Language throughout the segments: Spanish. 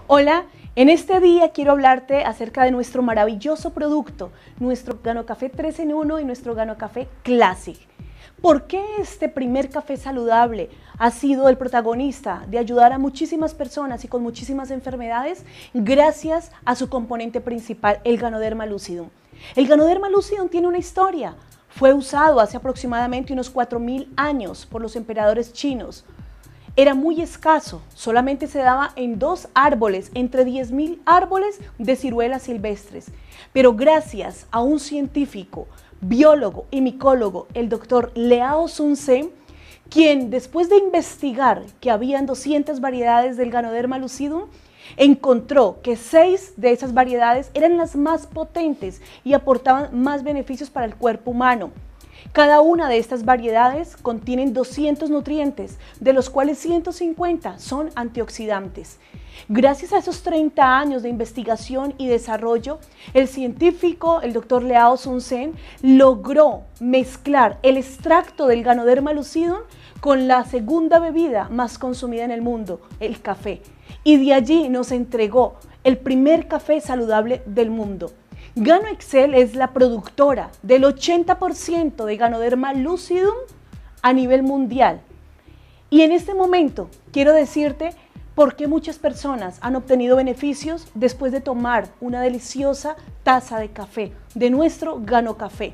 Hola, en este día quiero hablarte acerca de nuestro maravilloso producto, nuestro GanoCafé 3 en 1 y nuestro GanoCafé Classic. ¿Por qué este primer café saludable ha sido el protagonista de ayudar a muchísimas personas y con muchísimas enfermedades? Gracias a su componente principal, el Ganoderma lucidum. El Ganoderma lucidum tiene una historia. Fue usado hace aproximadamente unos 4000 años por los emperadores chinos. Era muy escaso, solamente se daba en 2 árboles, entre 10.000 árboles de ciruelas silvestres. Pero gracias a un científico, biólogo y micólogo, el doctor Liao Sun-Sen, quien después de investigar que habían 200 variedades del Ganoderma lucidum, encontró que 6 de esas variedades eran las más potentes y aportaban más beneficios para el cuerpo humano. Cada una de estas variedades contienen 200 nutrientes, de los cuales 150 son antioxidantes. Gracias a esos 30 años de investigación y desarrollo, el científico, el Dr. Liao Sun-Sen, logró mezclar el extracto del Ganoderma lucidum con la segunda bebida más consumida en el mundo, el café. Y de allí nos entregó el primer café saludable del mundo. GanoExcel es la productora del 80% de Ganoderma lucidum a nivel mundial. Y en este momento quiero decirte por qué muchas personas han obtenido beneficios después de tomar una deliciosa taza de café, de nuestro GanoCafé.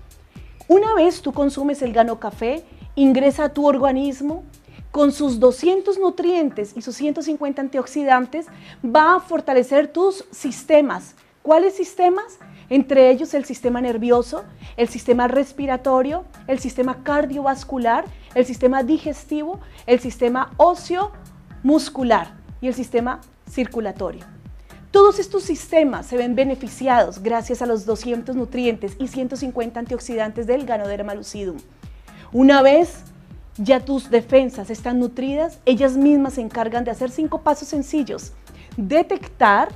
Una vez tú consumes el GanoCafé, ingresa a tu organismo, con sus 200 nutrientes y sus 150 antioxidantes, va a fortalecer tus sistemas. ¿Cuáles sistemas? Entre ellos el sistema nervioso, el sistema respiratorio, el sistema cardiovascular, el sistema digestivo, el sistema óseo muscular y el sistema circulatorio. Todos estos sistemas se ven beneficiados gracias a los 200 nutrientes y 150 antioxidantes del Ganoderma lucidum. Una vez ya tus defensas están nutridas, ellas mismas se encargan de hacer 5 pasos sencillos: detectar,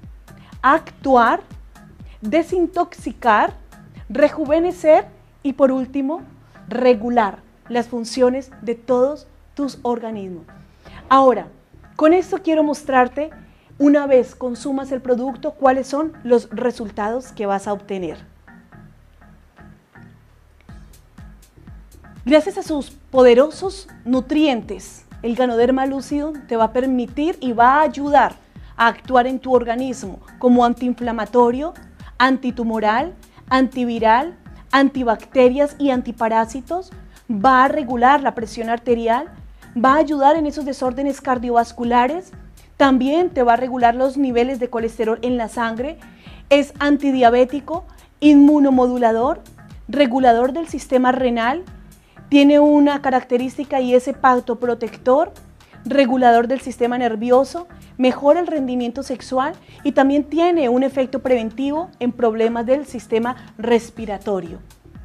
actuar, desintoxicar, rejuvenecer y por último, regular las funciones de todos tus organismos. Ahora, con esto quiero mostrarte, una vez consumas el producto, cuáles son los resultados que vas a obtener. Gracias a sus poderosos nutrientes, el Ganoderma lucidum te va a permitir y va a ayudar a actuar en tu organismo como antiinflamatorio, antitumoral, antiviral, antibacterias y antiparásitos. Va a regular la presión arterial, va a ayudar en esos desórdenes cardiovasculares, también te va a regular los niveles de colesterol en la sangre, es antidiabético, inmunomodulador, regulador del sistema renal, tiene una característica y es hepatoprotector, regulador del sistema nervioso, mejora el rendimiento sexual y también tiene un efecto preventivo en problemas del sistema respiratorio.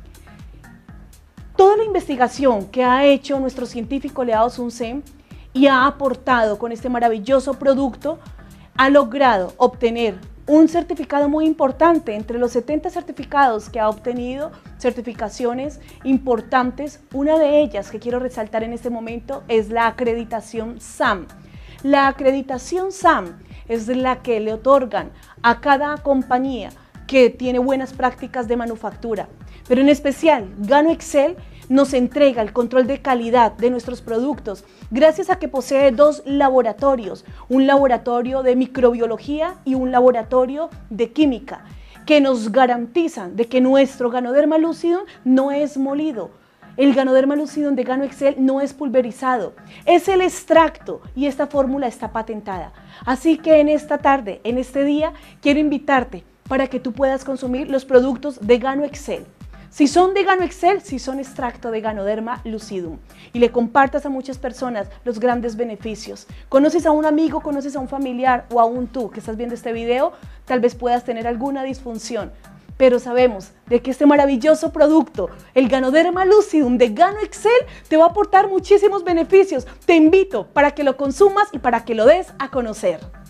Toda la investigación que ha hecho nuestro científico Liao Sun-Sen y ha aportado con este maravilloso producto, ha logrado obtener un certificado muy importante. Entre los 70 certificados que ha obtenido, certificaciones importantes, una de ellas que quiero resaltar en este momento es la acreditación SAM. La acreditación SAM es la que le otorgan a cada compañía que tiene buenas prácticas de manufactura, pero en especial GanoExcel nos entrega el control de calidad de nuestros productos gracias a que posee 2 laboratorios, un laboratorio de microbiología y un laboratorio de química, que nos garantizan de que nuestro Ganoderma lucidum no es molido. El Ganoderma lucidum de GanoExcel no es pulverizado, es el extracto y esta fórmula está patentada. Así que en esta tarde, en este día, quiero invitarte para que tú puedas consumir los productos de GanoExcel. Si son de GanoExcel, si son extracto de Ganoderma lucidum, y le compartas a muchas personas los grandes beneficios. Conoces a un amigo, conoces a un familiar o aún tú que estás viendo este video, tal vez puedas tener alguna disfunción, pero sabemos de que este maravilloso producto, el Ganoderma lucidum de GanoExcel, te va a aportar muchísimos beneficios. Te invito para que lo consumas y para que lo des a conocer.